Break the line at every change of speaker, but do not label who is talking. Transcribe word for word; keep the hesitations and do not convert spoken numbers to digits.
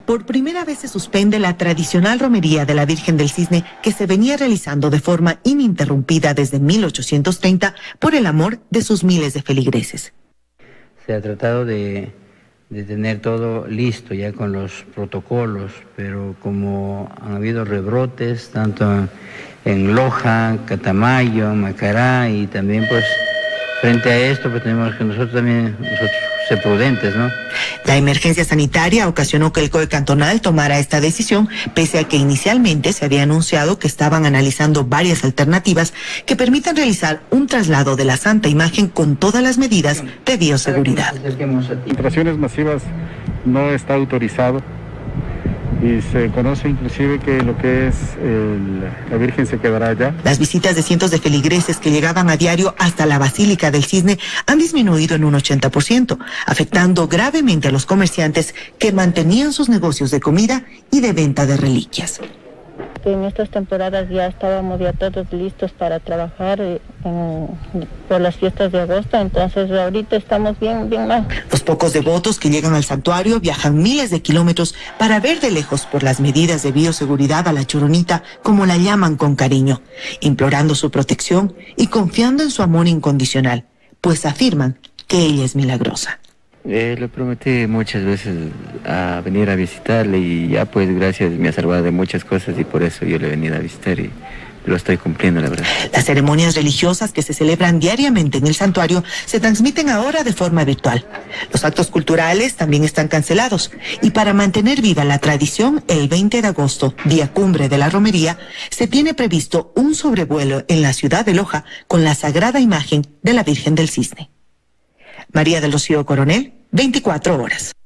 Por primera vez se suspende la tradicional romería de la Virgen del Cisne que se venía realizando de forma ininterrumpida desde mil ochocientos treinta por el amor de sus miles de feligreses.
Se ha tratado de, de tener todo listo ya con los protocolos, pero como han habido rebrotes tanto en Loja, Catamayo, Macará y también pues frente a esto pues tenemos que nosotros también nosotros ser prudentes, ¿no?
La emergencia sanitaria ocasionó que el C O E cantonal tomara esta decisión, pese a que inicialmente se había anunciado que estaban analizando varias alternativas que permitan realizar un traslado de la Santa Imagen con todas las medidas de bioseguridad.
Concentraciones masivas no está autorizado y se conoce inclusive que lo que es el, la Virgen se quedará allá.
Las visitas de cientos de feligreses que llegaban a diario hasta la Basílica del Cisne han disminuido en un ochenta por ciento, afectando gravemente a los comerciantes que mantenían sus negocios de comida y de venta de reliquias.
En estas temporadas ya estábamos ya todos listos para trabajar en, por las fiestas de agosto, entonces ahorita estamos bien, bien mal.
Los pocos devotos que llegan al santuario viajan miles de kilómetros para ver de lejos por las medidas de bioseguridad a la Choronita, como la llaman con cariño, implorando su protección y confiando en su amor incondicional, pues afirman que ella es milagrosa.
Eh, le prometí muchas veces a venir a visitarle y ya pues gracias me ha salvado de muchas cosas y por eso yo le he venido a visitar y lo estoy cumpliendo, la verdad.
Las ceremonias religiosas que se celebran diariamente en el santuario se transmiten ahora de forma virtual. Los actos culturales también están cancelados y para mantener viva la tradición, el veinte de agosto, día cumbre de la romería, se tiene previsto un sobrevuelo en la ciudad de Loja con la sagrada imagen de la Virgen del Cisne. María del Rocío Coronel, veinticuatro horas.